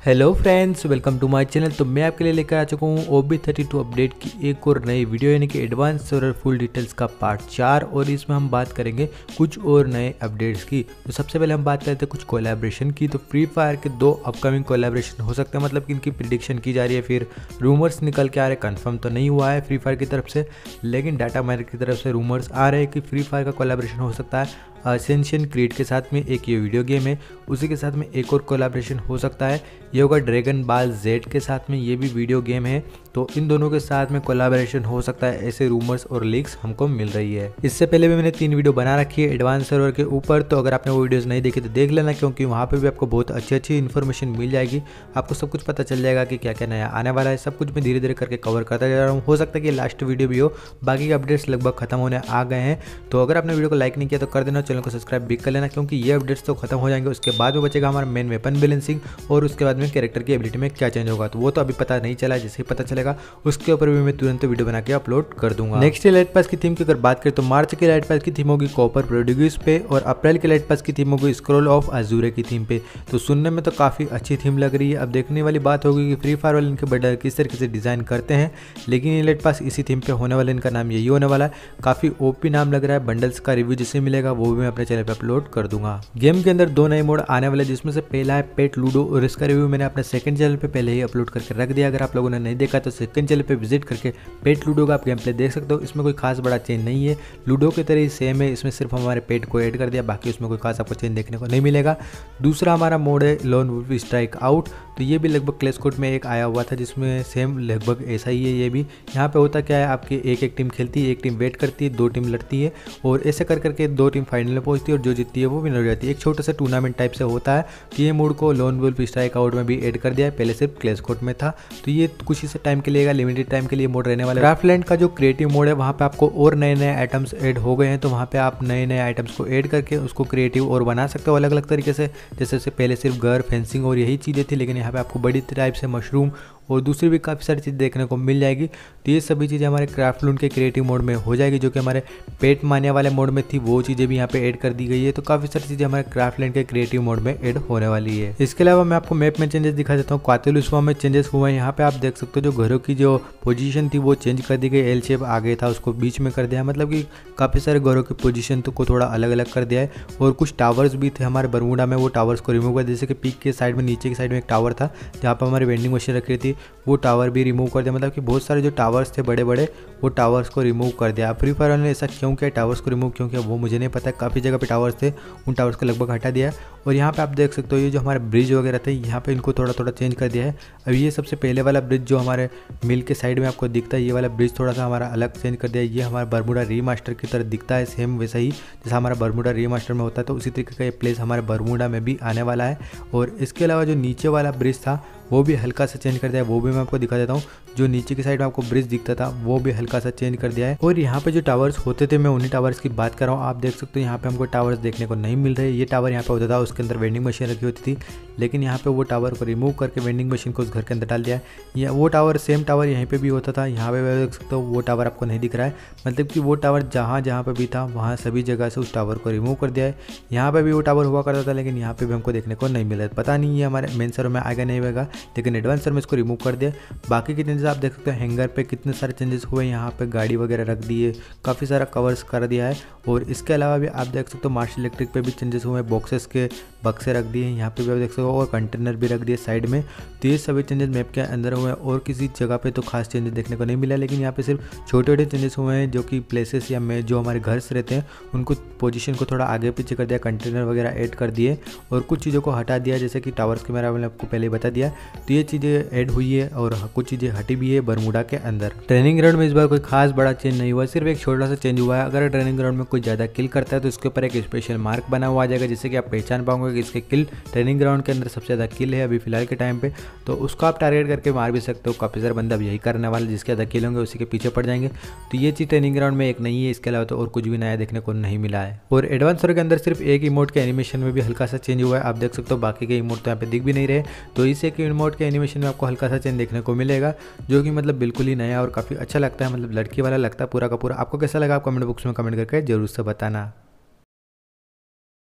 Hello friends, welcome to my channel. तो मैं आपके लिए लेकर आ चुका हूँ OB32 अपडेट की एक और नई वीडियो, यानी कि एडवांस सर्वर फुल डिटेल्स का पार्ट 4। और इसमें हम बात करेंगे कुछ और नए अपडेट्स की। तो सबसे पहले हम बात करते हैं कुछ कोलैबोरेशन की। तो फ्री फायर के 2 अपकमिंग कोलैबोरेशन हो सकते हैं, मतलब कि इनकी प्रिडिक्शन की जा रही है, फिर रूमर्स निकल के आ रहे हैं। कंफर्म तो नहीं हुआ है फ्री फायर की तरफ से, लेकिन डाटा मार्केट की तरफ से रूमर्स आ रहे हैं कि फ्री फायर का कोलैबोरेशन हो सकता है असेंशियन क्रीड के साथ में। एक ये वीडियो गेम है, उसी के साथ में एक और कोलैबोरेशन हो सकता है, ये होगा ड्रैगन बॉल जेड के साथ में। ये भी वीडियो गेम है, तो इन दोनों के साथ में कोलैबोरेशन हो सकता है, ऐसे रूमर्स और लीक्स हमको मिल रही है। इससे पहले भी मैंने 3 वीडियो बना रखी है एडवांस सर्वर के ऊपर, तो अगर आपने वो वीडियोस नहीं देखी तो देख लेना, क्योंकि वहाँ पे भी आपको बहुत अच्छी इन्फॉर्मेशन मिल जाएगी। आपको सब कुछ पता चल जाएगा कि क्या क्या नया आने वाला है। सब कुछ मैं धीरे धीरे करके कवर करता जा रहा हूँ। हो सकता है कि लास्ट वीडियो भी हो, बाकी के अपडेट्स लगभग खत्म होने आ गए हैं। तो अगर आपने वीडियो को लाइक नहीं किया तो कर देना, चैनल को सब्सक्राइब भी कर लेना, क्योंकि ये अपडेट्स तो खत्म हो जाएंगे। उसके बाद वो बचेगा हमारा मेन वेपन बैलेंसिंग, और उसके बाद में कैरेक्टर की एबिलिटी में क्या चेंज होगा, तो वो तो अभी पता नहीं चला। जैसे ही पता चलेगा उसके ऊपर भी मैं तुरंत वीडियो बना के अपलोड कर दूंगा। नेक्स्ट लाइट पास की थीम की अगर बात करें तो मार्च के लाइट पास की थीम होगी कॉपर प्रोड्यूस पे, और अप्रैल के लाइट पास की थीम होगी स्क्रॉल ऑफ अजूरे की थीम पे। तो सुनने में तो काफ़ी अच्छी थीम लग रही है। अब देखने वाली बात होगी कि फ्री फायर वाले इनके बंडल किस तरीके से डिज़ाइन करते हैं, लेकिन ये लाइट पास इसी थीम पे होने वाला, इनका नाम यही होने वाला है। काफ़ी ओपी नाम लग रहा है। बंडल्स का रिव्यू जिससे मिलेगा वो भी मैं अपने चैनल पर अपलोड कर दूंगा। गेम के अंदर 2 नए मोड आने वाले, जिसमें से पहला है पेट लूडो, और इसका रिव्यू मैंने अपने सेकंड चैनल पे पहले ही अपलोड करके रख दिया। अगर आप लोगों ने नहीं देखा तो सेकंड चैनल पे विजिट करके पेट लूडो का आप गेम प्ले देख सकते हो। इसमें कोई खास बड़ा चेंज नहीं है, लूडो की तरह ही सेम है। इसमें सिर्फ हमारे पेट को ऐड कर दिया, बाकी उसमें कोई खास आपको चेंज देखने को नहीं मिलेगा। दूसरा हमारा मोड है लोन वुल्फ स्ट्राइक आउट। तो ये भी लगभग क्लैश कोड में एक आया हुआ था, जिसमें सेम लगभग ऐसा ही है ये भी। यहाँ पे होता क्या है, आपकी एक टीम खेलती है, एक टीम वेट करती है, 2 टीम लड़ती है, और ऐसे कर करके 2 टीम फाइनल में पहुंचती है, और जो जीतती है वो विनर हो जाती है। एक छोटा सा टूर्नामेंट टाइप से होता है। तो ये मोड को लोन वुल्फ स्ट्राइक आउट में भी ऐड कर दिया है, पहले सिर्फ क्लैश कोड में था। तो ये कुछ ही से टाइम के लिए, लिमिटेड टाइम के लिए मोड रहने वाला है। क्राफ्टलैंड का जो क्रिएटिव मोड है, वहाँ पे आपको और नए आइटम्स ऐड हो गए हैं। तो वहाँ पे आप नए आइटम्स को ऐड करके उसको क्रिएटिव और बना सकते हो अलग अलग तरीके से। जैसे पहले सिर्फ घर, फेंसिंग और यही चीज़ें थी, लेकिन यहाँ पे आपको बड़ी टाइप से मशरूम और दूसरी भी काफ़ी सारी चीज़ देखने को मिल जाएगी। तो ये सभी चीज़ें हमारे क्राफ्टलून के क्रिएटिव मोड में हो जाएगी, जो कि हमारे पेट मानिया वाले मोड में थी, वो चीज़ें भी यहाँ पे ऐड कर दी गई है। तो काफ़ी सारी चीज़ें हमारे क्राफ्टलैंड के क्रिएटिव मोड में ऐड होने वाली है। इसके अलावा मैं आपको मैप में चेंजेस दिखा देता हूँ। क्वातिलु स्वाम में चेंजेस हुए हैं। यहाँ पे आप देख सकते हो जो घरों की जो पोजीशन थी वो चेंज कर दी गई। एल शेप आगे था, उसको बीच में कर दिया है, मतलब कि काफ़ी सारे घरों की पोजीशन को थोड़ा अलग अलग कर दिया है। और कुछ टावर्स भी थे हमारे बरमूडा में, वो टावर्स को रिमूव कर दिया। जैसे कि पीक के साइड में, नीचे की साइड में एक टावर था जहाँ पर हमारी वेंडिंग मशीन रखी थी, वो टावर भी रिमूव कर दिया। मतलब कि बहुत सारे जो टावर्स थे बड़े बड़े, वो टावर्स को रिमूव कर दिया। फ्री फायर ने ऐसा क्यों किया, टावर्स को रिमूव क्यों किया वो मुझे नहीं पता। काफ़ी जगह पे टावर्स थे, उन टावर्स को लगभग हटा दिया। और यहाँ पे आप देख सकते हो ये जो हमारे ब्रिज वगैरह थे, यहाँ पे इनको थोड़ा थोड़ा चेंज कर दिया है। अब ये सबसे पहले वाला ब्रिज जो हमारे मिल के साइड में आपको दिखता है, ये वाला ब्रिज थोड़ा सा हमारा अलग चेंज कर दिया है। ये हमारा बरमूडा रीमास्टर की तरह दिखता है, सेम वैसा ही जैसा हमारा बरमूडा रीमास्टर में होता है। तो उसी तरीके का ये प्लेस हमारे बरमूडा में भी आने वाला है। और इसके अलावा जो नीचे वाला ब्रिज था वो भी हल्का सा चेंज कर दिया है, वो भी मैं आपको दिखा देता हूँ। जो नीचे की साइड में आपको ब्रिज दिखता था वो भी हल्का सा चेंज कर दिया है। और यहाँ पे जो टावर्स होते थे, मैं उन्हीं टावर्स की बात कर रहा हूँ। आप देख सकते हो यहाँ पे हमको टावर्स देखने को नहीं मिल रहे। ये टावर यहाँ पे होता था, उसके अंदर वेंडिंग मशीन रखी होती थी, लेकिन यहाँ पे वो टावर को रिमूव करके वेंडिंग मशीन को उस घर के अंदर डाल दिया है। वो टावर, सेम टावर यहीं पे भी होता था, यहाँ पे देख सकते हो वो टावर आपको नहीं दिख रहा है। मतलब कि वो टावर जहाँ जहाँ पे भी था वहाँ सभी जगह से उस टावर को रिमूव कर दिया है। यहाँ पे भी वो टावर हुआ करता था, लेकिन यहाँ पे भी हमको देखने को नहीं मिला। पता नहीं ये हमारे मेन सर्वर में आएगा नहीं आएगा, लेकिन एडवांस सर्वर में इसको रिमूव कर दिया। बाकी के चेंजेस आप देख सकते हो, हैंगर पे कितने सारे चेंजेस हुए। यहाँ पे गाड़ी वगैरह रख दिए, काफ़ी सारा कवर्स कर दिया है। और इसके अलावा भी आप देख सकते हो मार्शल इलेक्ट्रिक पे भी चेंजेस हुए, बॉक्सेस के बक्से रख दिए यहाँ पे भी आप देख सकते हो, और कंटेनर भी रख दिए साइड में। तो ये सभी चेंजेस मैप के अंदर हुए हैं, और किसी जगह पे तो खास चेंजेस देखने को नहीं मिला। लेकिन यहाँ पे सिर्फ छोटे छोटे चेंजेस हुए हैं, जो कि प्लेसेस या में जो हमारे घर से रहते हैं उनको पोजीशन को थोड़ा आगे पीछे कर दिया, कंटेनर वगैरह ऐड कर दिए, और कुछ चीज़ों को हटा दिया, जैसे कि टावर्स के मैंने आपको पहले बता दिया। तो ये चीज़ें ऐड हुई है, और कुछ चीज़ें हटी भी है बरमूडा के अंदर। ट्रेनिंग ग्राउंड में इस बार कोई खास बड़ा चेंज नहीं हुआ, सिर्फ एक छोटा सा चेंज हुआ है। अगर ट्रेनिंग ग्राउंड में कोई ज़्यादा किल करता है तो इसके ऊपर एक स्पेशल मार्क बना हुआ आ जाएगा, जिससे कि आप पहचान पाओगे कि इसके किल ट्रेनिंग ग्राउंड के अंदर सबसे ज़्यादा किल है अभी फिलहाल के टाइम पे। तो उसको आप टारगेट करके मार भी सकते हो। काफ़ी सारे बंदा अब यही करने वाले, जिसके ज़्यादा किल होंगे उसी के पीछे पड़ जाएंगे। तो ये चीज़ ट्रेनिंग ग्राउंड में एक नहीं है, इसके अलावा तो और कुछ भी नया देखने को नहीं मिला है। और एडवांस सर्वर के अंदर सिर्फ एक इमोट के एनिमेशन में भी हल्का सा चेंज हुआ है, आप देख सकते हो। बाकी के इमोट तो यहाँ पे दिख भी नहीं रहे। तो इस एक इमोट के एनिमेशन में आपको हल्का सा चेंज देखने को मिलेगा, जो कि मतलब बिल्कुल ही नया और काफ़ी अच्छा लगता है, मतलब लड़की वाला लगता है पूरा का पूरा। आपको कैसा लगा आप कमेंट बॉक्स में कमेंट करके जरूर से बताना।